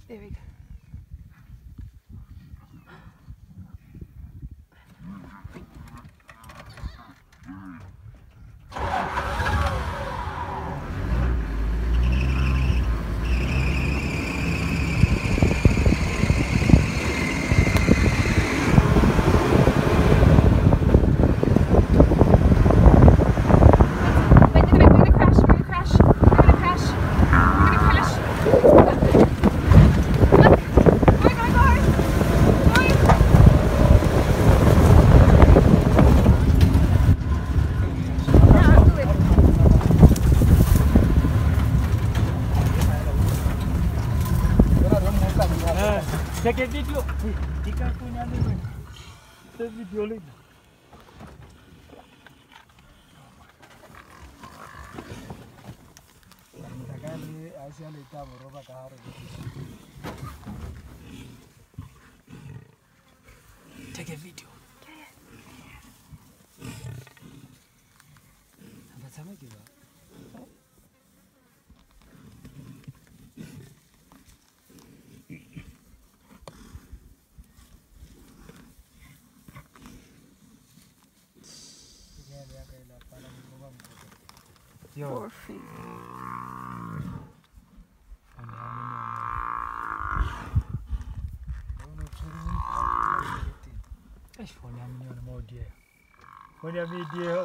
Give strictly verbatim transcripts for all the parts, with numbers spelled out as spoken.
There we go. Take a video. Take a video. Take a video. Poor thing. That's funny, I'm on more dear. When I meet dear,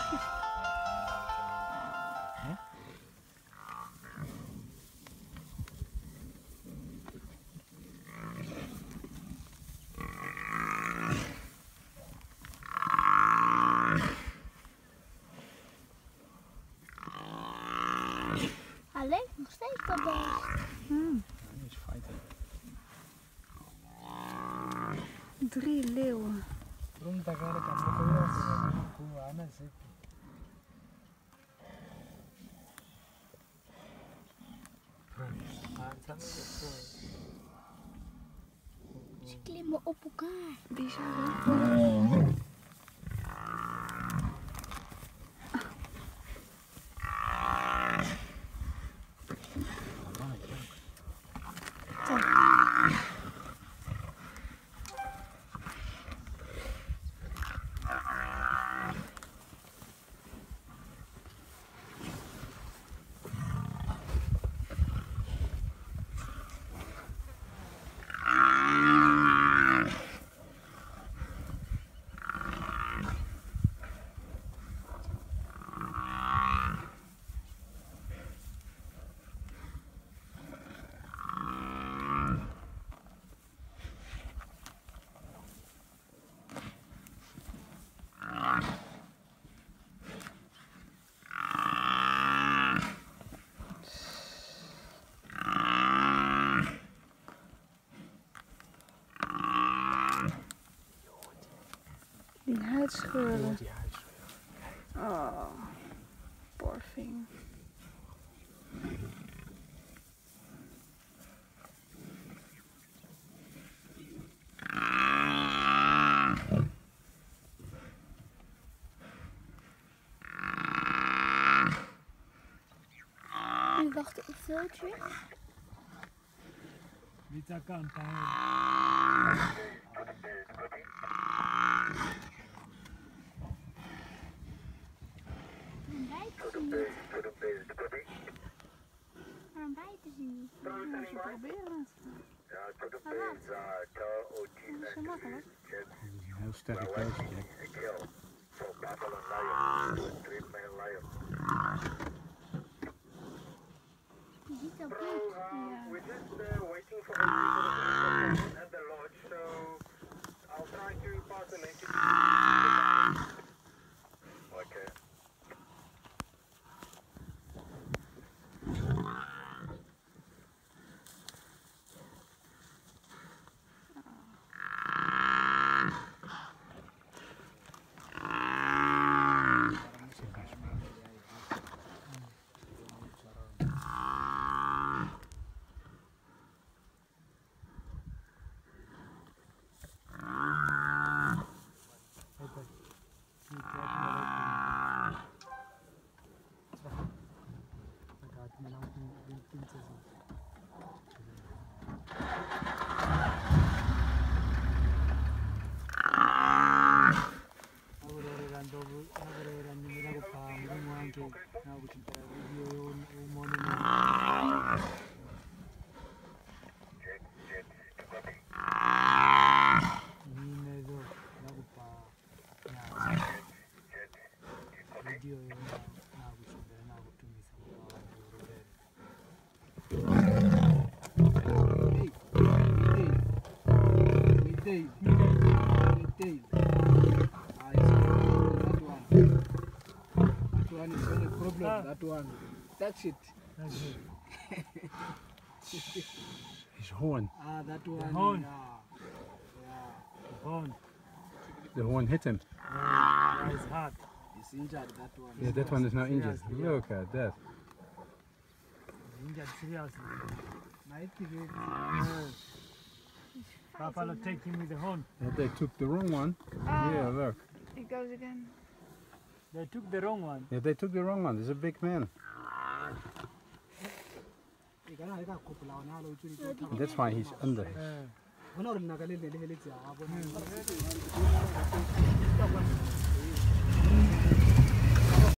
Alleen nog steeds dat beest. Hmm. Drie leeuwen. Ze klimmen op elkaar. Bizar. Die huidscheuren. Oh, poor thing. Nu wacht ik veel terug. Niet aan kant. Waarom bijten ze niet? Waarom bijten ze niet? Ja, ze proberen het. Maar wat? Dat is zo makkelijk. Heel sterk thuis, Jack. Je ziet dat bloed. Ja. We're just uh, waiting for everything at the lodge, so I'll try to pass the message. Okay. tail. The tail. Ah, it's that one. That one is only problem. Ah. That one. That's it. That's it. His horn. Ah, that one. The horn. Yeah. Yeah. The horn. The horn hit him. Yeah, it's hard. He's injured, that one. Yeah, that one is not injured. Seriously, look yeah. at that. He's injured seriously. Might be good. Yes. Papa will take him with the horn. Yeah, they took the wrong one. Oh, yeah, look. It goes again. They took the wrong one. Yeah, they took the wrong one. There's a big man. And that's why he's under him. Uh.